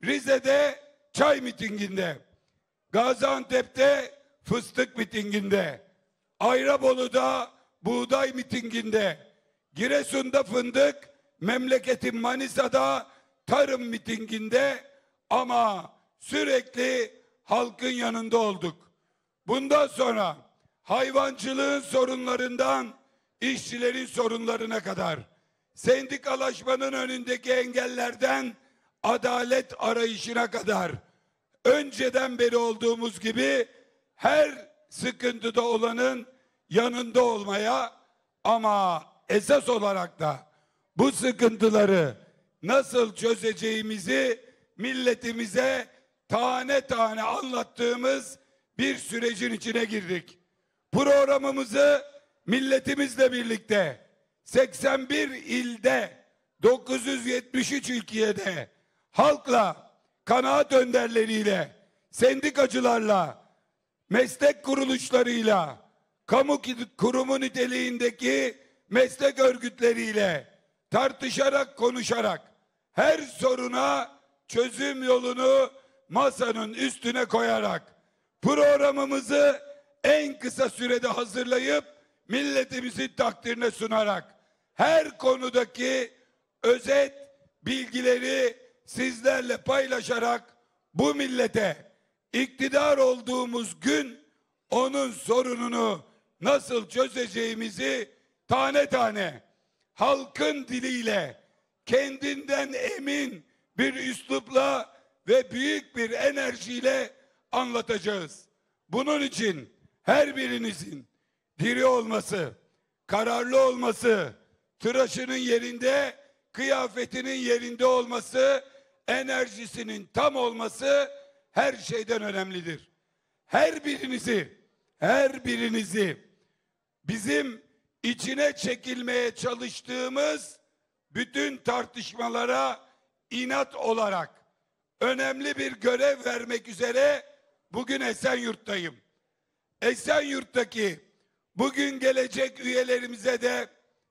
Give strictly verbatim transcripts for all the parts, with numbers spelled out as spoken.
Rize'de çay mitinginde, Gaziantep'te fıstık mitinginde, Ayrabolu'da buğday mitinginde, Giresun'da fındık, memleketin Manisa'da tarım mitinginde, ama sürekli halkın yanında olduk. Bundan sonra hayvancılığın sorunlarından işçilerin sorunlarına kadar, sendikalaşmanın önündeki engellerden adalet arayışına kadar, önceden beri olduğumuz gibi her sıkıntıda olanın yanında olmaya, ama esas olarak da bu sıkıntıları nasıl çözeceğimizi milletimize tane tane anlattığımız bir sürecin içine girdik. Programımızı milletimizle birlikte seksen bir ilde, dokuz yüz yetmiş üç ülkede halkla, kanaat önderleriyle, sendikacılarla, meslek kuruluşlarıyla, kamu kurumu niteliğindeki meslek örgütleriyle tartışarak, konuşarak her soruna çözüm yolunu masanın üstüne koyarak programımızı en kısa sürede hazırlayıp milletimizin takdirine sunarak her konudaki özet bilgileri sizlerle paylaşarak bu millete iktidar olduğumuz gün onun sorununu nasıl çözeceğimizi tane tane halkın diliyle, kendinden emin bir üslupla ve büyük bir enerjiyle anlatacağız. Bunun için her birinizin diri olması, kararlı olması, tıraşının yerinde, kıyafetinin yerinde olması, enerjisinin tam olması her şeyden önemlidir. Her birinizi, her birinizi bizim içine çekilmeye çalıştığımız bütün tartışmalara inat olarak önemli bir görev vermek üzere bugün Esenyurt'tayım. Esenyurt'taki bugün gelecek üyelerimize de,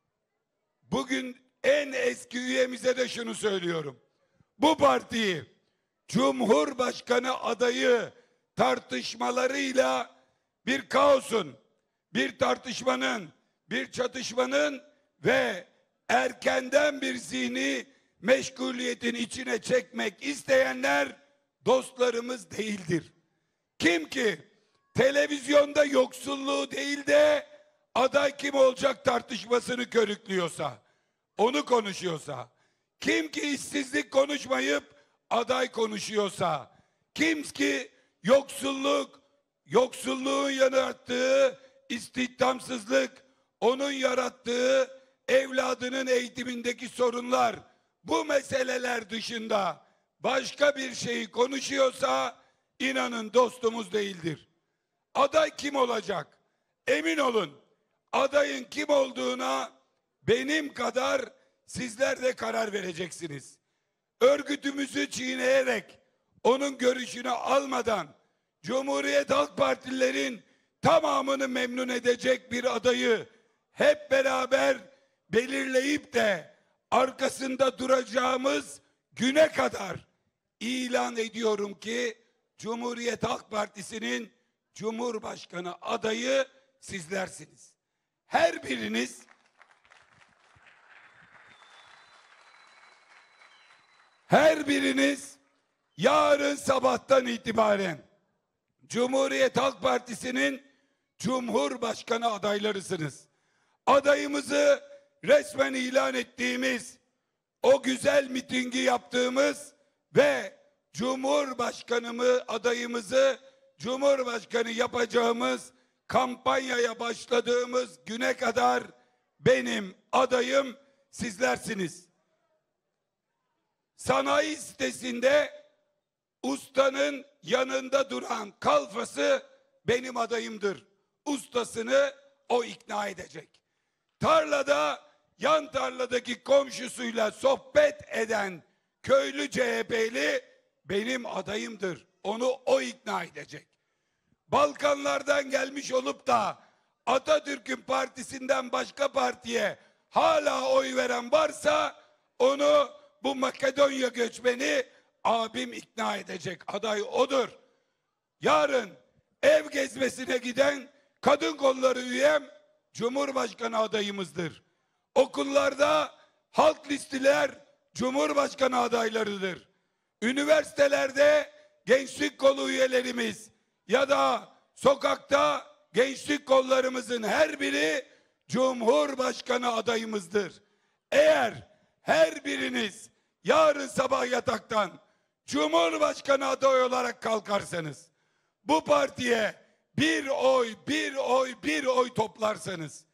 bugün en eski üyemize de şunu söylüyorum. Bu partiyi Cumhurbaşkanı adayı tartışmalarıyla bir kaosun, bir tartışmanın, bir çatışmanın ve erkenden bir zihni meşguliyetin içine çekmek isteyenler dostlarımız değildir. Kim ki televizyonda yoksulluğu değil de aday kim olacak tartışmasını körüklüyorsa, onu konuşuyorsa, kim ki işsizlik konuşmayıp aday konuşuyorsa, kim ki yoksulluk, yoksulluğun yarattığı istihdamsızlık, onun yarattığı evladının eğitimindeki sorunlar, bu meseleler dışında başka bir şeyi konuşuyorsa inanın dostumuz değildir. Aday kim olacak? Emin olun, adayın kim olduğuna benim kadar sizler de karar vereceksiniz. Örgütümüzü çiğneyerek, onun görüşünü almadan Cumhuriyet Halk Partililerin tamamını memnun edecek bir adayı hep beraber belirleyip de arkasında duracağımız güne kadar ilan ediyorum ki Cumhuriyet Halk Partisi'nin Cumhurbaşkanı adayı sizlersiniz. Her biriniz her biriniz yarın sabahtan itibaren Cumhuriyet Halk Partisi'nin Cumhurbaşkanı adaylarısınız. Adayımızı resmen ilan ettiğimiz, o güzel mitingi yaptığımız ve Cumhurbaşkanımı adayımızı Cumhurbaşkanı yapacağımız kampanyaya başladığımız güne kadar benim adayım sizlersiniz. Sanayi sitesinde ustanın yanında duran kalfası benim adayımdır. Ustasını o ikna edecek. Tarlada, yan tarladaki komşusuyla sohbet eden köylü C H P'li benim adayımdır. Onu o ikna edecek. Balkanlardan gelmiş olup da Atatürk'ün partisinden başka partiye hala oy veren varsa onu bu Makedonya göçmeni abim ikna edecek aday odur. Yarın ev gezmesine giden kadın kolları üyem Cumhurbaşkanı adayımızdır. Okullarda halk listeler Cumhurbaşkanı adaylarıdır. Üniversitelerde gençlik kolu üyelerimiz ya da sokakta gençlik kollarımızın her biri Cumhurbaşkanı adayımızdır. Eğer her biriniz yarın sabah yataktan Cumhurbaşkanı adayı olarak kalkarsanız, bu partiye bir oy, bir oy, bir oy toplarsanız,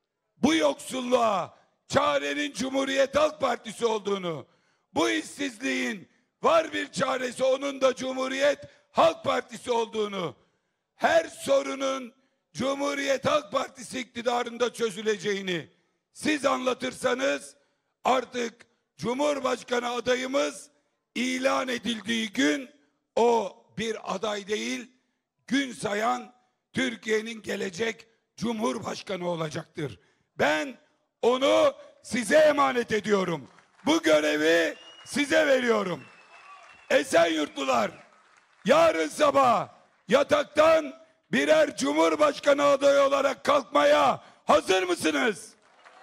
bu yoksulluğa çarenin Cumhuriyet Halk Partisi olduğunu, bu işsizliğin var bir çaresi onun da Cumhuriyet Halk Partisi olduğunu, her sorunun Cumhuriyet Halk Partisi iktidarında çözüleceğini siz anlatırsanız, artık Cumhurbaşkanı adayımız ilan edildiği gün o bir aday değil, gün sayan Türkiye'nin gelecek Cumhurbaşkanı olacaktır. Ben onu size emanet ediyorum. Bu görevi size veriyorum. Esenyurtlular, yarın sabah yataktan birer Cumhurbaşkanı adayı olarak kalkmaya hazır mısınız?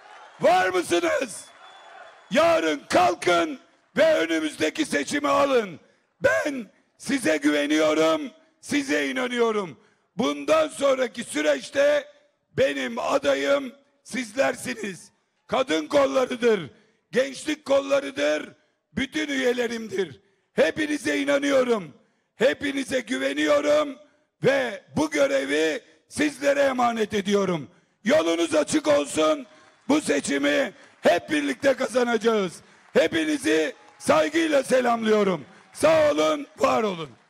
Var mısınız? Yarın kalkın ve önümüzdeki seçimi alın. Ben size güveniyorum, size inanıyorum. Bundan sonraki süreçte benim adayım sizlersiniz. Kadın kollarıdır, gençlik kollarıdır, bütün üyelerimdir. Hepinize inanıyorum, hepinize güveniyorum ve bu görevi sizlere emanet ediyorum. Yolunuz açık olsun, bu seçimi hep birlikte kazanacağız. Hepinizi saygıyla selamlıyorum. Sağ olun, var olun.